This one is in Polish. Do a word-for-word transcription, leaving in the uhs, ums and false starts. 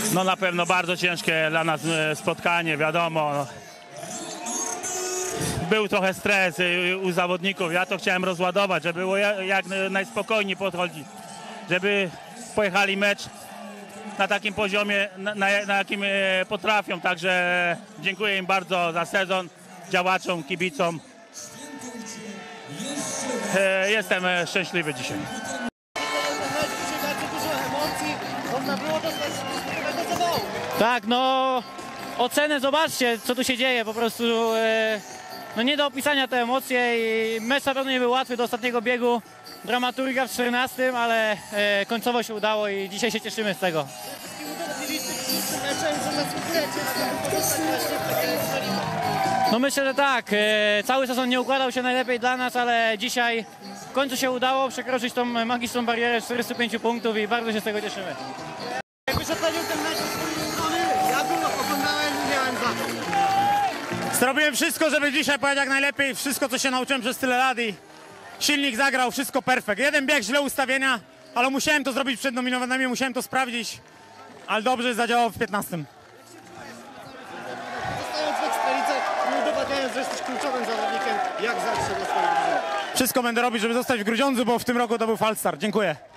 No na pewno bardzo ciężkie dla nas spotkanie, wiadomo. Był trochę stres u zawodników, ja to chciałem rozładować, żeby było jak najspokojniej podchodzić, żeby pojechali mecz na takim poziomie, na, na jakim potrafią, także dziękuję im bardzo za sezon, działaczom, kibicom. Jestem szczęśliwy dzisiaj. Tak, no ocenę, zobaczcie, co tu się dzieje, po prostu e, no nie do opisania te emocje i mecz na pewno nie był łatwy do ostatniego biegu, dramaturgia w czternastym, ale e, końcowo się udało i dzisiaj się cieszymy z tego. No myślę, że tak, e, cały sezon nie układał się najlepiej dla nas, ale dzisiaj w końcu się udało przekroczyć tą magiczną barierę czterystu pięciu punktów i bardzo się z tego cieszymy. Jakbyś ocenił ten mecz z swojej strony, ja go oglądałem i miałem za to. Zrobiłem wszystko, żeby dzisiaj pojechać jak najlepiej, wszystko co się nauczyłem przez tyle lat i silnik zagrał, wszystko perfekt. Jeden bieg, źle ustawienia, ale musiałem to zrobić przed nominowanymi, musiałem to sprawdzić, ale dobrze zadziałało w piętnastym. Zostając w Eksperyce i udowadniając, że jesteś kluczowym zawodnikiem, jak zawsze do swojej drużyny. Wszystko będę robić, żeby zostać w Grudziądzu, bo w tym roku to był falstart. Dziękuję.